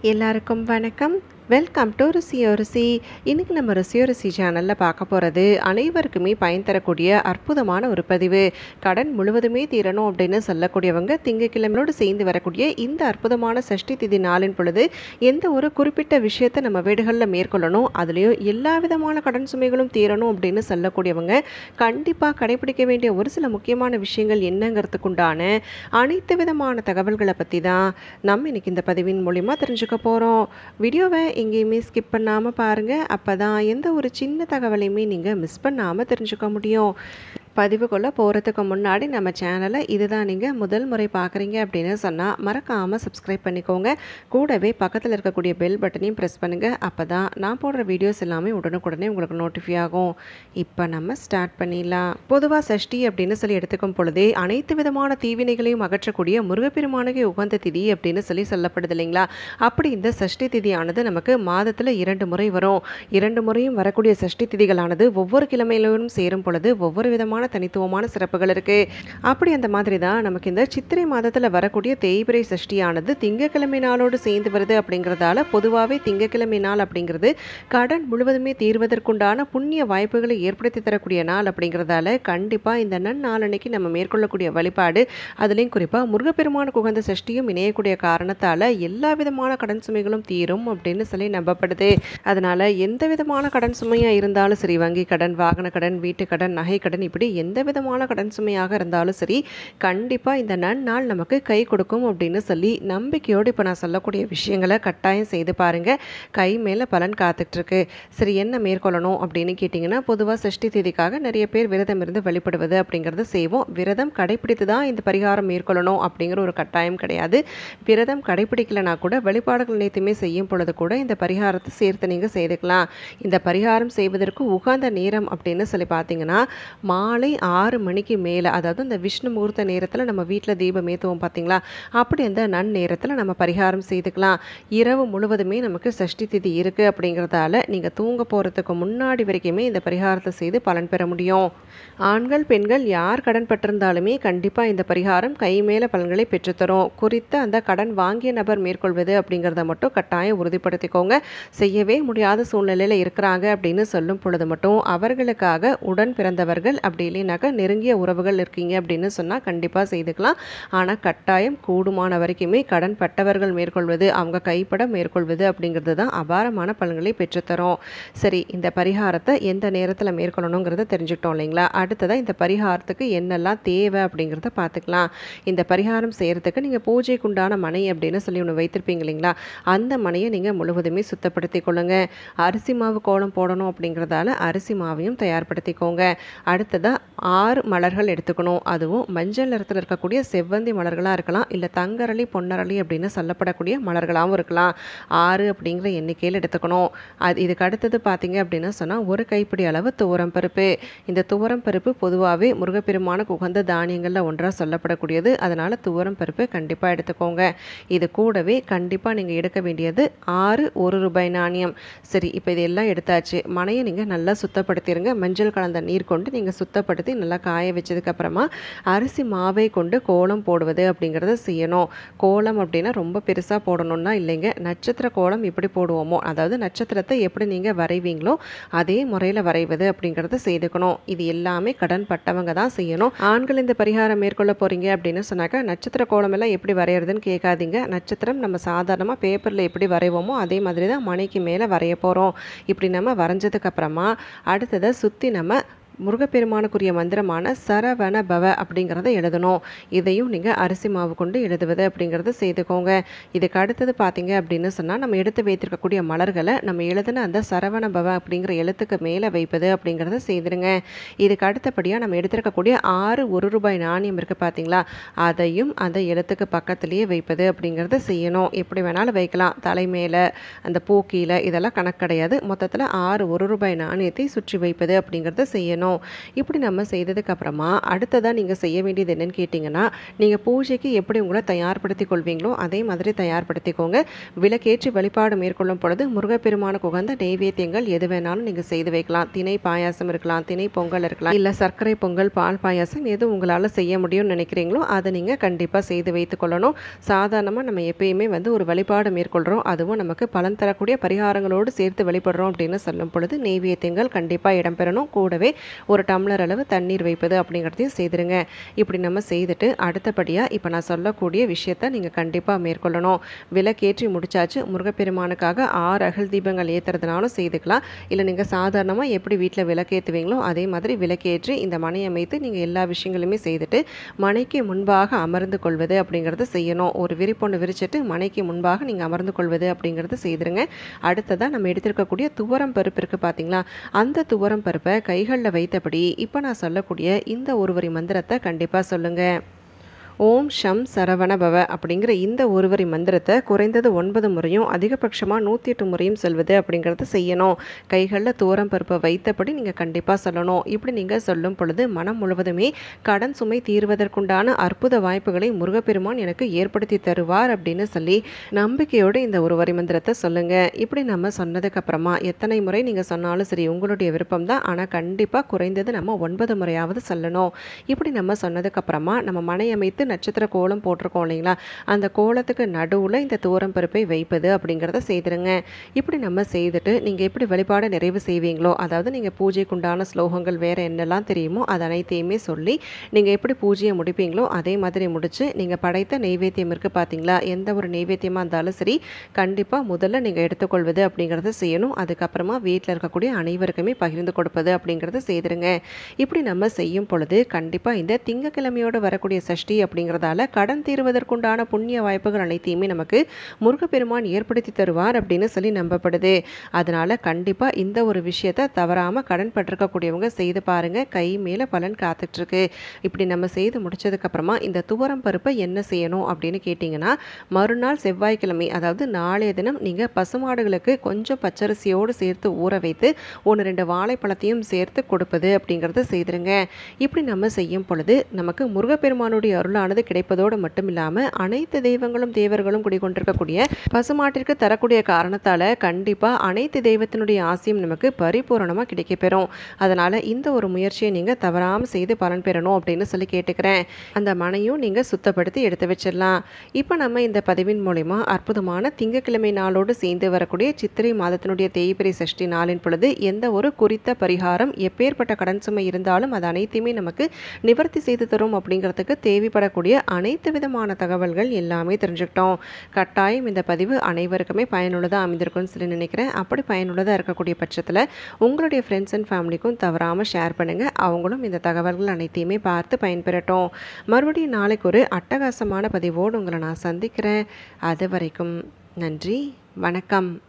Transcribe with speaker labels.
Speaker 1: எல்லாருக்கும் வணக்கம். Welcome to ருசியோ ருசி. இன்றைக்கி நம்ம ருசியோ ருசி சேனலில் பார்க்க போகிறது அனைவருக்குமே பயன் தரக்கூடிய அற்புதமான ஒரு பதிவு. கடன் முழுவதுமே தீரணும் அப்படின்னு சொல்லக்கூடியவங்க திங்கட்கிழமையோடு சேர்ந்து வரக்கூடிய இந்த அற்புதமான சஷ்டி திதி நாளின் பொழுது எந்த ஒரு குறிப்பிட்ட விஷயத்தை நம்ம வீடுகளில் மேற்கொள்ளணும், அதுலேயும் எல்லா விதமான கடன் சுமைகளும் தீரணும் அப்படின்னு சொல்லக்கூடியவங்க கண்டிப்பாக கடைபிடிக்க வேண்டிய ஒரு சில முக்கியமான விஷயங்கள் என்னங்கிறதுக்குண்டான அனைத்து விதமான தகவல்களை பற்றி தான் நம்ம இன்றைக்கி இந்த பதிவின் மூலிமா தெரிஞ்சுக்க போகிறோம். வீடியோவை எங்கேயுமே ஸ்கிப் பண்ணாமல் பாருங்கள். அப்போ தான் எந்த ஒரு சின்ன தகவலையுமே நீங்கள் மிஸ் பண்ணாமல் தெரிஞ்சுக்க முடியும். பதிவுக்குள்ளே போகிறதுக்கு முன்னாடி நம்ம சேனலை இதுதான் நீங்கள் முதல் முறை பார்க்குறீங்க அப்படின்னு சொன்னால் மறக்காமல் சப்ஸ்கிரைப் பண்ணிக்கோங்க. கூடவே பக்கத்தில் இருக்கக்கூடிய பெல் பட்டனையும் ப்ரெஸ் பண்ணுங்கள். அப்போ தான் நான் போடுற வீடியோஸ் எல்லாமே உடனுக்குடனே உங்களுக்கு நோட்டிஃபை ஆகும். இப்போ நம்ம ஸ்டார்ட் பண்ணிடலாம். பொதுவாக சஷ்டி அப்படின்னு சொல்லி எடுத்துக்கும் பொழுதே அனைத்து விதமான தீவினைகளையும் அகற்றக்கூடிய முருகப்பெருமானுக்கு உகந்த திதி அப்படின்னு சொல்லப்படுது இல்லைங்களா? அப்படி இந்த சஷ்டி திதியானது நமக்கு மாதத்தில் 2 முறை வரும். 2 முறையும் வரக்கூடிய சஷ்டி திதிகளானது ஒவ்வொரு கிழமையிலும் சேரும் பொழுது ஒவ்வொரு விதமான தனித்துவமான சிறப்புகள் இருக்கு. அப்படி அந்த மாதிரி தான் நமக்கு இந்த சித்திரை மாதத்தில் வரக்கூடிய தேய்பிறை சஷ்டியானது திங்கக்கிழமை நாளோடு சேர்ந்து வருது. அப்படிங்கிறதால பொதுவாகவே திங்கக்கிழமை நாள் அப்படிங்கிறது கடன் முழுவதுமே தீர்வதற்குண்டான புண்ணிய வாய்ப்புகளை ஏற்படுத்தி தரக்கூடிய நாள். அப்படிங்கிறதால கண்டிப்பாக இந்த நன்னாள் அன்னைக்கு நம்ம மேற்கொள்ளக்கூடிய வழிபாடு, அதுலேயும் குறிப்பாக முருகப்பெருமானுக்கு உகந்த சஷ்டியும் இணையக்கூடிய காரணத்தால் எல்லா விதமான கடன் சுமைகளும் தீரும் அப்படின்னு சொல்லி நம்பப்படுது. அதனால் எந்த விதமான கடன் சுமையாக இருந்தாலும் சரி, வங்கி கடன், வாகன கடன், வீட்டு கடன், நகை கடன், இப்படி எந்த விதமான கடன் சுமையாக இருந்தாலும் சரி கண்டிப்பாக இந்த நன்னாள் நமக்கு கை கொடுக்கும் அப்படின்னு சொல்லி நம்பிக்கையோடு இப்போ நான் சொல்லக்கூடிய விஷயங்களை கட்டாயம் செய்து பாருங்கள். கை மேலே பலன் காத்துட்ருக்கு. சரி, என்ன மேற்கொள்ளணும் அப்படின்னு கேட்டிங்கன்னா, பொதுவாக சஷ்டி தேதிக்காக நிறைய பேர் விரதம் இருந்து வழிபடுவது அப்படிங்கிறது செய்வோம். விரதம் கடைப்பிடித்து தான் இந்த பரிகாரம் மேற்கொள்ளணும் அப்படிங்கிற ஒரு கட்டாயம் கிடையாது. விரதம் கடைப்பிடிக்கலைனா கூட வழிபாடுகள் அனைத்துமே செய்யும் பொழுது கூட இந்த பரிகாரத்தை சேர்த்து நீங்கள் செய்துக்கலாம். இந்த பரிகாரம் செய்வதற்கு உகந்த நேரம் அப்படின்னு சொல்லி பார்த்தீங்கன்னா மாலை 6 மணிக்கு மேலே, அதாவது இந்த விஷ்ணு முகூர்த்த நேரத்தில் நம்ம வீட்டில் தீபம் ஏற்றுவோம் பார்த்தீங்களா, அப்படி அந்த நன்னேரத்தில் நம்ம பரிகாரம் செய்துக்கலாம். இரவு முழுவதுமே நமக்கு சஷ்டி திதி இருக்குது. அப்படிங்கிறதால நீங்கள் தூங்க போகிறதுக்கு முன்னாடி வரைக்குமே இந்த பரிகாரத்தை செய்து பலன் பெற முடியும். ஆண்கள் பெண்கள் யார் கடன் பட்டிருந்தாலுமே கண்டிப்பாக இந்த பரிகாரம் கை மேலே பலன்களை பெற்றுத்தரும். குறித்த அந்த கடன் வாங்கிய நபர் மேற்கொள்வது அப்படிங்கிறத மட்டும் கட்டாயம் உறுதிப்படுத்திக்கோங்க. செய்யவே முடியாத சூழ்நிலையில் இருக்கிறாங்க அப்படின்னு சொல்லும் பொழுது மட்டும் அவர்களுக்காக உடன் பிறந்தவர்கள் அப்படி இல்லைனாக்கா நெருங்கிய உறவுகள் இருக்கீங்க அப்படின்னு சொன்னால் கண்டிப்பாக செய்துக்கலாம். ஆனால் கட்டாயம் கூடுமான வரைக்குமே கடன் பட்டவர்கள் மேற்கொள்வது, அவங்க கைப்பட மேற்கொள்வது அப்படிங்கிறது தான் அபாரமான பலன்களை பெற்றுத்தரும். சரி, இந்த பரிகாரத்தை எந்த நேரத்தில் மேற்கொள்ளணுங்கிறத தெரிஞ்சுக்கிட்டோம் இல்லைங்களா? அடுத்ததாக இந்த பரிகாரத்துக்கு என்னெல்லாம் தேவை அப்படிங்கிறத பார்த்துக்கலாம். இந்த பரிகாரம் செய்கிறதுக்கு நீங்கள் பூஜைக்குண்டான மனை அப்படின்னு சொல்லி ஒன்று வைத்திருப்பீங்க இல்லைங்களா? அந்த மனையை நீங்கள் முழுவதுமே சுத்தப்படுத்தி கொள்ளுங்க. அரிசி மாவு கோலம் போடணும் அப்படிங்கிறதால அரிசி மாவையும் தயார்படுத்திக்கோங்க. அடுத்ததாக 6 மலர்கள் எடுத்துக்கணும். அதுவும் மஞ்சள் நிறத்தில் இருக்கக்கூடிய செவ்வந்தி மலர்களாக இருக்கலாம், இல்லை தங்கரளி, பொன்னரளி அப்படின்னு சொல்லப்படக்கூடிய மலர்களாகவும் இருக்கலாம். 6 அப்படிங்கிற எண்ணிக்கையில் எடுத்துக்கணும். இதுக்கு அடுத்தது பார்த்தீங்க அப்படின்னு சொன்னால் ஒரு கைப்பிடி அளவு துவரம் பருப்பு. இந்த துவரம் பருப்பு பொதுவாகவே முருகப்பெருமானுக்கு உகந்த தானியங்களில் ஒன்றாக சொல்லப்படக்கூடியது. அதனால் துவரம் பருப்பு கண்டிப்பாக எடுத்துக்கோங்க. இது கூடவே கண்டிப்பாக நீங்கள் எடுக்க வேண்டியது 6 1 ரூபாய் நாணயம். சரி, இப்போ இதெல்லாம் எடுத்தாச்சு. மனையை நீங்கள் நல்லா சுத்தப்படுத்திடுங்க. மஞ்சள் கலந்த நீர் கொண்டு நீங்கள் சுத்தப்படுத்தி நல்லா காய வச்சதுக்கப்புறமா அரிசி மாவை கொண்டு கோலம் போடுவது அப்படிங்கிறத செய்யணும். கோலம் அப்படின்னா ரொம்ப பெருசாக போடணும்னா இல்லைங்க. நட்சத்திர கோலம் எப்படி போடுவோமோ, அதாவது நட்சத்திரத்தை எப்படி நீங்கள் வரைவீங்களோ அதே முறையில் வரைவது அப்படிங்கிறத செய்துக்கணும். இது எல்லாமே கடன் பட்டவங்க தான் செய்யணும். ஆண்கள் இந்த பரிகாரம் மேற்கொள்ள போகிறீங்க அப்படின்னு சொன்னாக்கா நட்சத்திர கோலம் எல்லாம் எப்படி வரைகிறதுன்னு கேட்காதீங்க. நட்சத்திரம் நம்ம சாதாரணமாக பேப்பரில் எப்படி வரைவோமோ அதே மாதிரி தான் மனைக்கு மேலே வரைய போகிறோம். இப்படி நம்ம வரைஞ்சதுக்கப்புறமா அடுத்ததை சுற்றி நம்ம முருகப்பெருமானுக்குரிய மந்திரமான சரவண பவ அப்படிங்கிறத எழுதணும். இதையும் நீங்கள் அரிசி மாவு கொண்டு எழுதுவது அப்படிங்கிறத செய்துக்கோங்க. இதுக்கு அடுத்தது பார்த்தீங்க அப்படின்னு சொன்னால் நம்ம எடுத்து வைத்திருக்கக்கூடிய மலர்களை நம்ம எழுதின அந்த சரவண பவ அப்படிங்கிற எழுத்துக்கு மேலே வைப்பது அப்படிங்கிறத செய்திருங்க. இதுக்கு அடுத்தபடியாக நம்ம எடுத்திருக்கக்கூடிய 6 1 ரூபாய் நாணயம் இருக்குது பார்த்தீங்களா, அதையும் அந்த எழுத்துக்கு பக்கத்துலேயே வைப்பது அப்படிங்கிறத செய்யணும். எப்படி வேணாலும் வைக்கலாம். தலை மேலே, அந்த பூக்கீழே, இதெல்லாம் கணக்கு கிடையாது. மொத்தத்தில் 6 1 ரூபாய் நாணயத்தை சுற்றி வைப்பது அப்படிங்கிறத செய்யணும். செய்யணும். இப்படி நம்ம செய்ததுக்கப்புறமா அடுத்ததாக நீங்கள் செய்ய வேண்டியது என்னன்னு கேட்டிங்கன்னா, நீங்கள் பூஜைக்கு எப்படி உங்களை தயார்படுத்திக் கொள்வீங்களோ அதே மாதிரி தயார்படுத்திக்கோங்க. விளக்கேற்றி வழிபாடு மேற்கொள்ளும் பொழுது முருகப்பெருமானுக்கு உகந்த நெய்வேத்தியங்கள் எது வேணாலும் நீங்கள் செய்து வைக்கலாம். திணை பாயாசம் இருக்கலாம், திணை பொங்கல் இருக்கலாம், இல்லை சர்க்கரை பொங்கல், பால் பாயாசம் எது உங்களால் செய்ய முடியும்னு நினைக்கிறீங்களோ அதை நீங்கள் கண்டிப்பாக செய்து வைத்து கொள்ளணும். சாதாரணமாக நம்ம எப்பயுமே ஒரு வழிபாடு மேற்கொள்கிறோம், அதுவும் நமக்கு பலன் தரக்கூடிய பரிகாரங்களோடு சேர்த்து வழிபடுறோம் அப்படின்னு சொல்லும் பொழுது நெய்வேத்தியங்கள் கண்டிப்பாக இடம்பெறணும். கூடவே ஒரு டம்ளர் அளவு தண்ணீர் வைப்பது அப்படிங்கிறதையும் செய்திருங்க. இப்படி நம்ம செய்துட்டு அடுத்தபடியாக இப்போ நான் சொல்லக்கூடிய விஷயத்தை நீங்கள் கண்டிப்பாக மேற்கொள்ளணும். விளக்கேற்றி முடிச்சாச்சு. முருகப்பெருமானுக்காக 6 அகல் தீபங்கள் ஏற்றுறதுனாலும் செய்துக்கலாம். இல்லை நீங்கள் சாதாரணமாக எப்படி வீட்டில் விளக்கேற்றுவீங்களோ அதே மாதிரி விளக்கேற்றி இந்த மனை அமைத்து நீங்கள் எல்லா விஷயங்களுமே செய்துட்டு மனைக்கு முன்பாக அமர்ந்து கொள்வது அப்படிங்கிறத செய்யணும். ஒரு விரிப்பொன்று விரிச்சிட்டு மனைக்கு முன்பாக நீங்கள் அமர்ந்து கொள்வது அப்படிங்கிறத செய்திருங்க. அடுத்ததாக நம்ம எடுத்திருக்கக்கூடிய துவரம் பருப்பு இருக்குது பார்த்தீங்களா, அந்த துவரம் பருப்பை கைகளில் வைத்தபடி இப்போ நான் சொல்லக்கூடிய இந்த ஒருவரி மந்திரத்தை கண்டிப்பாக சொல்லுங்கள். ஓம் ஷம் சரவண பவ அப்படிங்கிற இந்த ஒருவரி மந்திரத்தை குறைந்தது 9 முறையும் அதிகபட்சமாக 108 முறையும் சொல்வது அப்படிங்கிறத செய்யணும். கைகளில் துவரம் பருப்பை வைத்தபடி நீங்கள் கண்டிப்பாக சொல்லணும். இப்படி நீங்கள் சொல்லும் பொழுது மனம் முழுவதுமே கடன் சுமை தீர்வதற்குண்டான அற்புத வாய்ப்புகளை முருகப்பெருமான் எனக்கு ஏற்படுத்தி தருவார் அப்படின்னு சொல்லி நம்பிக்கையோடு இந்த ஒருவரி மந்திரத்தை சொல்லுங்கள். இப்படி நம்ம சொன்னதுக்கப்புறமா எத்தனை முறை நீங்கள் சொன்னாலும் சரி உங்களுடைய விருப்பம் தான், ஆனால் கண்டிப்பாக குறைந்தது நம்ம 9 முறையாவது சொல்லணும். இப்படி நம்ம சொன்னதுக்கப்புறமா நம்ம மனை அமைத்து நட்சத்திர கோலம் போட்டிருக்கோம் இல்லைங்களா, அந்த கோலத்துக்கு நடுவில் இந்த துவரம் பருப்பை வைப்பது அப்படிங்கிறத செய்திருங்க. இப்படி நம்ம செய்துட்டு நீங்கள் எப்படி வழிபாடு நிறைவு செய்வீங்களோ, அதாவது நீங்கள் பூஜைக்குண்டான ஸ்லோகங்கள் வேறு என்னெல்லாம் தெரியுமோ அது அனைத்தையுமே சொல்லி நீங்கள் எப்படி பூஜையை முடிப்பீங்களோ அதே மாதிரி முடித்து நீங்கள் படைத்த நெய்வேத்தியம் இருக்குது பார்த்தீங்களா, எந்த ஒரு நெய்வேத்தியமாக இருந்தாலும் சரி கண்டிப்பாக முதல்ல நீங்கள் எடுத்துக்கொள்வது அப்படிங்கிறத செய்யணும். அதுக்கப்புறமா வீட்டில் இருக்கக்கூடிய அனைவருக்குமே பகிர்ந்து கொடுப்பது அப்படிங்கிறத செய்திருங்க. இப்படி நம்ம செய்யும் பொழுது கண்டிப்பாக இந்த திங்கக்கிழமையோடு வரக்கூடிய சஷ்டி அப்படிங்கிறதால கடன் தீர்வதற்குண்டான புண்ணிய வாய்ப்புகள் அனைத்தையுமே நமக்கு முருகப்பெருமான் ஏற்படுத்தி தருவார் அப்படின்னு சொல்லி நம்பப்படுது. அதனால கண்டிப்பாக இந்த ஒரு விஷயத்தை தவறாமல் கடன் பட்டிருக்கக்கூடியவங்க செய்து பாருங்கள். கை மேலே பலன் காத்துட்ருக்கு. இப்படி நம்ம செய்து முடிச்சதுக்கப்புறமா இந்த துவரம் பருப்பை என்ன செய்யணும் அப்படின்னு கேட்டிங்கன்னா, மறுநாள் செவ்வாய்க்கிழமை அதாவது நாளைய தினம் நீங்கள் பசுமாடுகளுக்கு கொஞ்சம் பச்சரிசியோடு சேர்த்து ஊற வைத்து 1-2 வாழைப்பழத்தையும் சேர்த்து கொடுப்பது அப்படிங்கிறத செய்திருங்க. இப்படி நம்ம செய்யும் பொழுது நமக்கு முருகப்பெருமானுடைய அருளானது கிடைப்பதோடு மட்டும் இல்லாமல் அனைத்து தெய்வங்களும் தேவர்களும் குடிகொண்டிருக்கக்கூடிய பசுமாட்டிற்கு தரக்கூடிய காரணத்தால் கண்டிப்பாக அனைத்து தெய்வத்தினுடைய ஆசையும் நமக்கு பரிபூரணமாக கிடைக்கப்பெறும். அதனால் இந்த ஒரு முயற்சியை நீங்கள் தவறாமல் செய்து பலன் பெறணும் அப்படின்னு சொல்லி கேட்டுக்கிறேன். அந்த மனையும் நீங்கள் சுத்தப்படுத்தி எடுத்து வச்சிடலாம். இப்போ நம்ம இந்த பதிவின் மூலமா அற்புதமான திங்கக்கிழமை நாளோடு சேர்ந்து வரக்கூடிய சித்திரை மாதத்தினுடைய தேய்பிறை சஷ்டி நாளின் பொழுது எந்த ஒரு குறித்த பரிகாரம் எப்பேற்பட்ட கடன் சுமை இருந்தாலும் அது அனைத்தையுமே நமக்கு நிவர்த்தி செய்து தரும் அப்படிங்கிறதுக்கு தேவைப்படக்கூடிய அனைத்து விதமான தகவல்கள் எல்லாமே தெரிஞ்சுக்கிட்டோம். கட்டாயம் இந்த பதிவு அனைவருக்குமே பயனுள்ளதாக அமைந்திருக்கும்னு சொல்லி நினைக்கிறேன். அப்படி பயனுள்ளதாக இருக்கக்கூடிய பட்சத்தில் உங்களுடைய ஃப்ரெண்ட்ஸ் அண்ட் ஃபேமிலிக்கும் தவறாமல் ஷேர் பண்ணுங்கள். அவங்களும் இந்த தகவல்கள் அனைத்தையுமே பார்த்து பயன்பெறட்டும். மறுபடியும் நாளைக்கு ஒரு அட்டகாசமான பதிவோடு உங்களை நான் சந்திக்கிறேன். அது வரைக்கும் நன்றி, வணக்கம்.